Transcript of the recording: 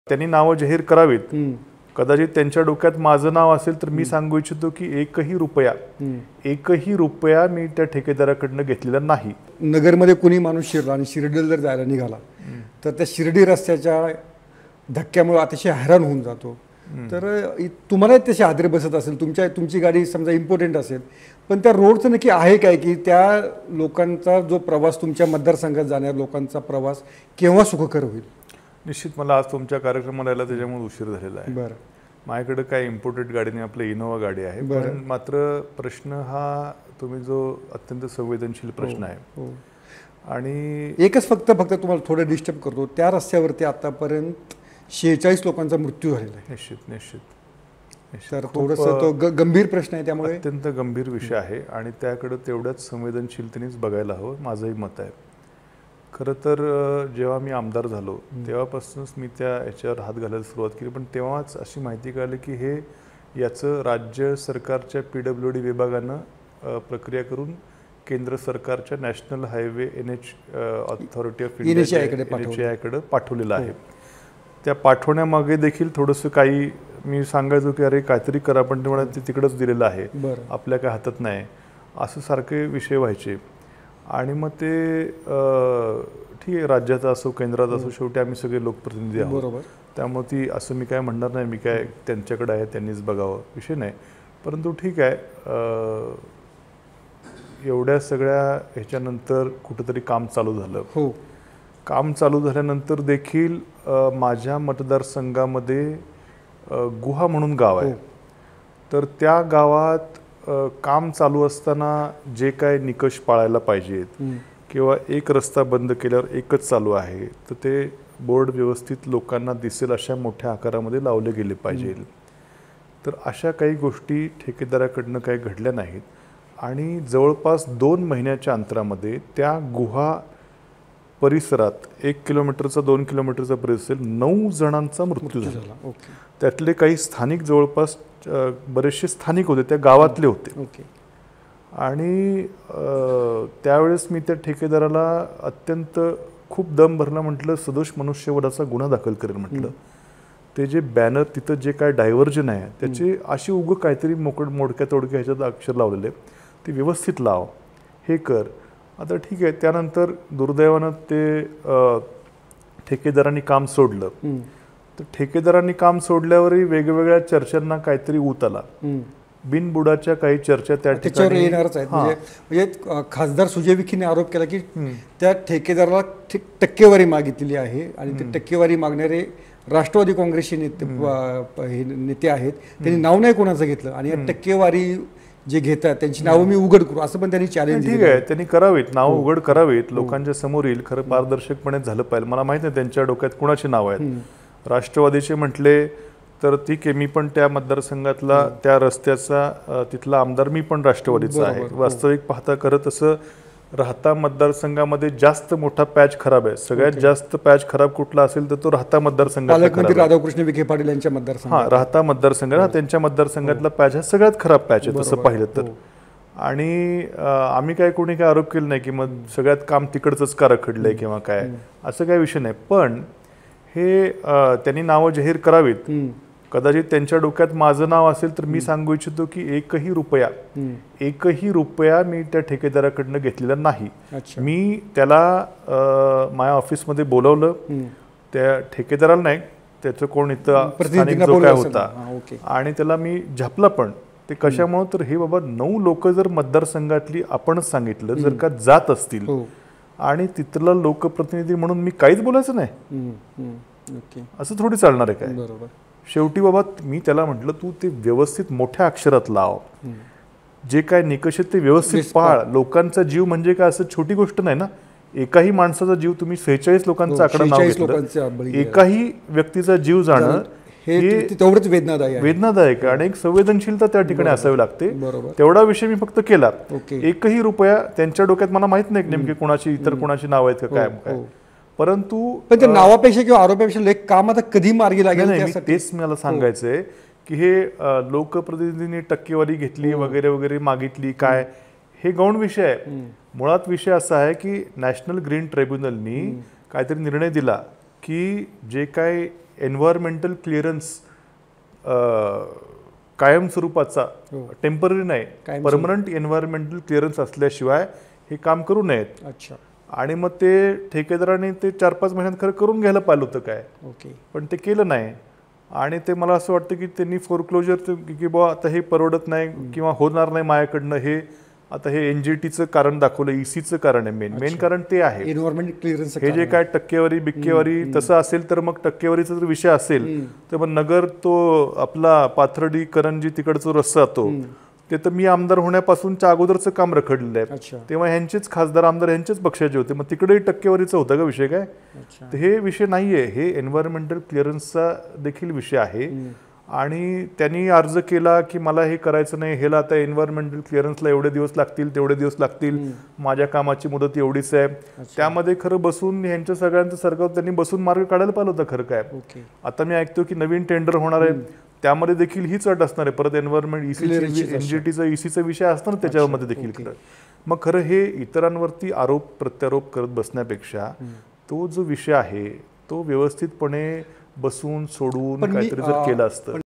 त्यांनी नावं जाहीर करावीत. कदाचित त्यांच्या डोक्यात माझं नाव असेल तर मी सांगू इच्छितो की एकही रुपया मी त्या ठेकेदाराकडनं घेतलेला नाही. नगरमध्ये कुणी माणूस शिरला आणि शिर्डीला जर जायला निघाला तर त्या शिर्डी रस्त्याच्या धक्क्यामुळे अतिशय हैराण होऊन जातो. तर तुम्हाला तशी आदरे बसत असेल, तुमची गाडी समजा इम्पॉर्टंट असेल, पण त्या रोडचं नक्की आहे काय की त्या लोकांचा जो प्रवास, तुमच्या मतदारसंघात जाणाऱ्या लोकांचा प्रवास केव्हा सुखकर होईल? निश्चित मला आज तुमच्या कार्यक्रमाला यायला त्याच्यामुळे उशीर झालेला आहे. बरं, माझ्याकडे काय इम्पोर्टेड गाडी नाही, आपलं इनोवा गाडी आहे. पण मात्र प्रश्न हा तुम्ही जो अत्यंत संवेदनशील प्रश्न आहे आणि एकच फक्त तुम्हाला थोडं डिस्टर्ब करतो, त्या रस्त्यावरती आतापर्यंत 46 लोकांचा मृत्यू झालेला आहे. निश्चित तर थोडंसं तो गंभीर प्रश्न आहे, त्यामुळे अत्यंत गंभीर विषय आहे आणि त्याकडे तेवढ्याच संवेदनशीलतेनेच बघायला हवं, माझंही मत आहे. खरं तर जेव्हा मी आमदार झालो तेव्हापासूनच मी त्या याच्यावर हात घालायला सुरुवात केली. पण तेव्हाच अशी माहिती कळली की याचं राज्य सरकारच्या PWD विभागानं प्रक्रिया करून केंद्र सरकारच्या national highway NH authority of इंडियाकडे पाठवलेलं आहे. त्या पाठवण्यामागे देखील थोडंसं काही मी सांगायचो की अरे काहीतरी करा, पण ते म्हणा ते तिकडंच दिलेलं आहे, आपल्या काय हातात नाही, असं सारखे विषय व्हायचे. आणि मग ते ठीक आहे, राज्याचा असो केंद्रात असो, शेवटी आम्ही सगळे लोकप्रतिनिधी आहोत. त्यामुळे ती असं मी काय म्हणणार नाही, मी काय त्यांच्याकडे आहे त्यांनीच बघावं, विषय नाही. परंतु ठीक आहे, एवढ्या सगळ्या ह्याच्यानंतर कुठंतरी काम चालू झालं. काम चालू झाल्यानंतर देखील माझ्या मतदारसंघामध्ये गुहा म्हणून गाव आहे. तर त्या गावात काम चालू असताना जे काय निकष पाळायला पाहिजेत किंवा एक रस्ता बंद केल्यावर एकच चालू आहे तर ते बोर्ड व्यवस्थित लोकांना दिसेल अशा मोठ्या आकारामध्ये लावले गेले पाहिजे. तर अशा काही गोष्टी ठेकेदाराकडनं काही घडल्या नाहीत आणि जवळपास 2 महिन्याच्या अंतरामध्ये त्या गुहा परिसरात 1 किलोमीटरचा 2 किलोमीटरचा परिसर 9 जणांचा मृत्यू झाला. त्यातले काही स्थानिक, जवळपास बरेचसे स्थानिक होते, त्या गावातले होते. आणि त्यावेळेस मी त्या ठेकेदाराला अत्यंत खूप दम भरला, म्हटलं सदोष मनुष्यवधाचा गुन्हा दाखल करेल म्हटलं. ते जे बॅनर तिथं जे काय डायव्हर्जन आहे त्याचे अशी उगं काहीतरी मोडक्या तोडक्या ह्याच्यात अक्षर लावलेले, ते व्यवस्थित लाव, हे कर. आता ठीक आहे. त्यानंतर दुर्दैवानं ते ठेकेदारांनी काम सोडलं. तर ठेकेदारांनी काम सोडल्यावरही वेगवेगळ्या चर्चांना काहीतरी ऊत आला. बिनबुडाच्या काही चर्चा त्या ठिकाणी येणारच आहेत. म्हणजे खासदार सुजय विखेने आरोप केला की त्या ठेकेदाराला टक्केवारी मागितलेली आहे आणि ते टक्केवारी मागणारे राष्ट्रवादी काँग्रेसचे नेते आहेत. त्यांनी नाव नाही कोणाचं घेतलं आणि या टक्केवारी जे घेतात त्यांची नावं मी उघड करू असं पण त्यांनी चॅलेंज. ठीक आहे, त्यांनी करावीत, नावं उघड करावीत, लोकांच्या समोर येईल. खरं पारदर्शकपणे झालं पाहिजे. मला माहित नाही त्यांच्या डोक्यात कुणाची नाव आहेत. राष्ट्रवादीचे म्हटले तर ठीक आहे, मी पण त्या मतदारसंघातला त्या रस्त्याचा तिथला आमदार, मी पण राष्ट्रवादीचा आहे. वास्तविक पाहता खरं तसं राहता मतदारसंघामध्ये जास्त मोठा पॅच खराब आहे. सगळ्यात जास्त पॅच खराब कुठला असेल तर तो राहता मतदारसंघात, राधाकृष्ण विखे पाटील यांच्या मतदारसंघ, राहता मतदारसंघ, त्यांच्या मतदारसंघातला पॅच हा सगळ्यात खराब पॅच आहे तसं पाहिलं तर. आणि आम्ही काय कोणी काय आरोप केला नाही की मग सगळ्यात काम तिकडचंच का रखडलंय किंवा काय, असं काही विषय नाही. पण हे त्यांनी नावं जाहीर करावीत. कदाचित त्यांच्या डोक्यात माझं नाव असेल तर मी सांगू इच्छितो की एकही रुपया मी त्या ठेकेदाराकडनं घेतलेला नाही. मी त्याला माझ्या ऑफिसमध्ये बोलवलं, त्या ठेकेदाराला नाही, त्याचं कोण इथं स्थानिक जो काय होता, आणि त्याला मी झापला. पण ते कशामुळे तर हे बाबा 9 लोक जर मतदारसंघातली आपणच सांगितलं जर का जात असतील आणि तिथला लोकप्रतिनिधी म्हणून मी काहीच बोलायचं नाही, असं थोडी चालणार आहे काय. शेवटी बाबा मी त्याला म्हटलं तू ते व्यवस्थित मोठ्या अक्षरात लाव, जे काय निकष आहेत ते व्यवस्थित पाळ. लोकांचा जीव म्हणजे काय असं छोटी गोष्ट नाही ना. एकाही माणसाचा जीव, तुम्ही 46 लोकांचा आकडा नाव घेतलं, एकाही व्यक्तीचा जीव जाणं हे तेवढंच वेदनादायक आणि एक संवेदनशीलता त्या ठिकाणी असावी लागते. तेवढा विषय मी फक्त केला. एकही रुपया त्यांच्या डोक्यात मला माहित नाही नेमके कोणाची इतर कोणाची नाव आहेत का काय, परंतु पण नावापेक्षा किंवा आरोपापेक्षा काम आता कधी मार्गी लागेल तेच मला सांगायचंय की हे लोकप्रतिनिधींनी टक्केवारी घेतली वगैरे वगैरे मागितली काय, हे गौण विषय आहे. मुळात विषय असा आहे की नॅशनल ग्रीन ट्रिब्युनलनी काहीतरी निर्णय दिला की जे काय एन्व्हायरमेंटल क्लिअरन्स कायमस्वरूपाचा, टेम्पररी नाही, परमनंट एन्व्हायरमेंटल क्लिअरन्स असल्याशिवाय हे काम करू नयेत. अच्छा. आणि मग ते ठेकेदाराने ते 4-5 महिन्यात खरं करून घ्यायला पाहिलं होतं काय, ओके, पण ते केलं नाही. आणि ते मला असं वाटतं की त्यांनी फोरक्लोजर की बुवा आता हे परवडत नाही किंवा होणार नाही माझ्याकडनं, हे आता हे एनजीटीचं कारण दाखवलं, ईसीचं कारण आहे. मेन कारण ते आहे. एन्व्हायरमेंट क्लिअरन्स हे जे काय टक्केवारी बिक्केवारी तसं असेल तर मग टक्केवारीचा जर विषय असेल तर मग नगर तो आपला पाथर्डी करंजी तिकडचा रस्ता तो ते तर मी आमदार होण्यापासूनच्या अगोदरचं काम रखडलेलं आहे. तेव्हा ह्यांचेच खासदार आमदार ह्यांचेच पक्षाचे होते, मग तिकडेही टक्केवारीचा होता का विषय काय? तर हे विषय नाहीये, हे एन्व्हायरमेंटल क्लिअरन्सचा देखील विषय आहे. आणि त्यांनी अर्ज केला की मला हे करायचं नाही, ह्याला आता एन्व्हायरमेंटल क्लिअरन्सला एवढे दिवस लागतील तेवढे दिवस लागतील, माझ्या कामाची मुदत एवढीच आहे. त्यामध्ये खरं बसून ह्यांच्या सगळ्यांचं सरकार त्यांनी बसून मार्ग काढायला पाहिलं होतं खरं काय. आता मी ऐकतो की नवीन टेंडर होणार आहे, त्यामध्ये देखील हीच अट असणार आहे, परत एन्व्हायरमेंट एनजीटीचा ईसीचा विषय असणार त्याच्यामध्ये देखील. खरं मग खरं हे इतरांवरती आरोप प्रत्यारोप करत बसण्यापेक्षा तो जो विषय आहे तो व्यवस्थितपणे बसून सोडून काहीतरी जर केलं असतं